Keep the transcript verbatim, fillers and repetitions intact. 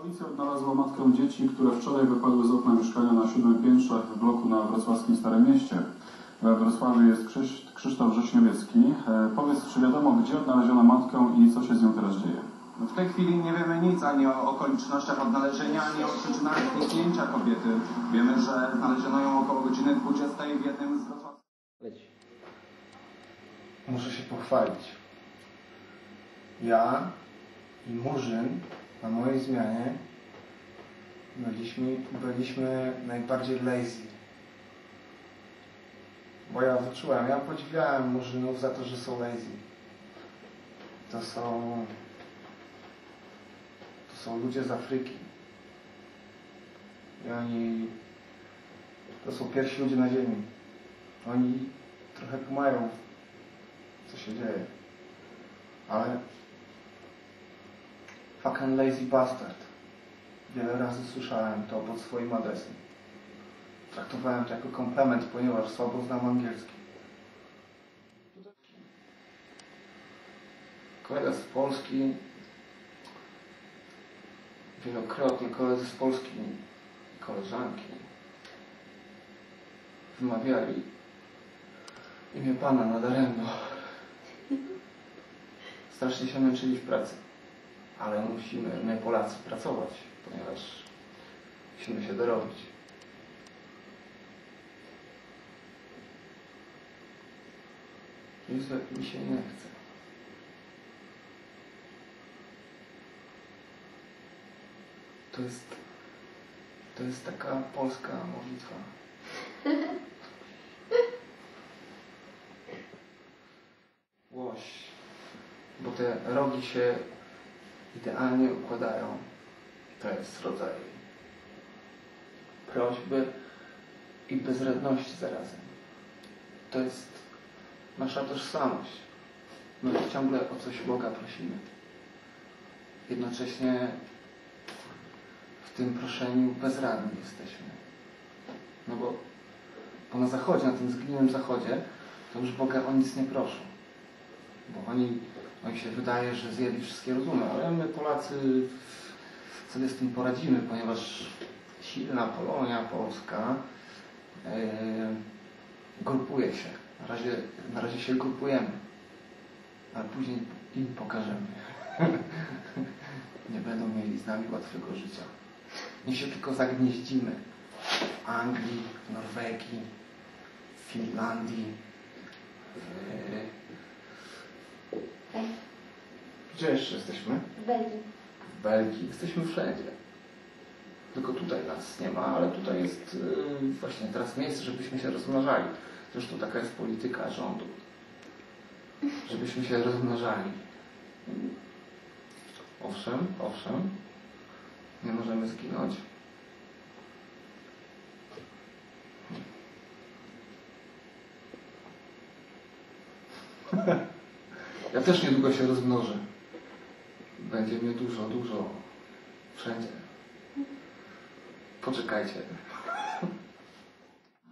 Policja odnalazła matkę dzieci, które wczoraj wypadły z okna mieszkania na siódmym piętrze w bloku na wrocławskim Starym Mieście. We Wrocławiu jest Krzyś, Krzysztof Rześniowiecki. E, powiedz, czy wiadomo, gdzie odnaleziono matkę i co się z nią teraz dzieje? W tej chwili nie wiemy nic ani o okolicznościach odnalezienia, ani o przyczynach zniknięcia kobiety. Wiemy, że znaleziono ją około godziny dwudziestej w jednym z wrocławskich. Muszę się pochwalić. Ja i Murzyn na mojej zmianie byliśmy, byliśmy najbardziej lazy. Bo ja wyczułem, ja podziwiałem Murzynów za to, że są lazy. To są... To są ludzie z Afryki. I oni... To są pierwsi ludzie na ziemi. Oni trochę kumają, co się dzieje. Ale... Fucking lazy bastard. Wiele razy słyszałem to pod swoim adresem. Traktowałem to jako komplement, ponieważ słabo znam angielski. Kolega z Polski, wielokrotnie koledzy z Polski i koleżanki wymawiali imię Pana nadaremno. Strasznie się męczyli w pracy. Ale musimy, my Polacy, pracować, ponieważ musimy się dorobić. Jezu, jak mi się nie chce. To jest, to jest taka polska modlitwa. Łoś, bo te rogi się idealnie układają. To jest rodzaj prośby i bezradności zarazem. To jest nasza tożsamość. My ciągle o coś Boga prosimy. Jednocześnie w tym proszeniu bezradni jesteśmy. No bo, bo na zachodzie, na tym zgniłym zachodzie, to już Boga o nic nie proszą. Bo oni Oni się wydaje, że zjedli wszystkie rozumy, ale my Polacy sobie z tym poradzimy, ponieważ silna Polonia polska yy, grupuje się. Na razie, na razie się grupujemy, ale później im pokażemy. Nie będą mieli z nami łatwego życia. My się tylko zagnieździmy w Anglii, w Norwegii, w Finlandii. Yy, Gdzie jeszcze jesteśmy? W Belgii. W Belgii. Jesteśmy wszędzie. Tylko tutaj nas nie ma, ale tutaj jest yy, właśnie teraz miejsce, żebyśmy się rozmnażali. Zresztą taka jest polityka rządu. Żebyśmy się rozmnażali. Owszem, owszem. Nie możemy zginąć. Ja też niedługo się rozmnożę. Będzie mnie dużo, dużo. Wszędzie. Poczekajcie.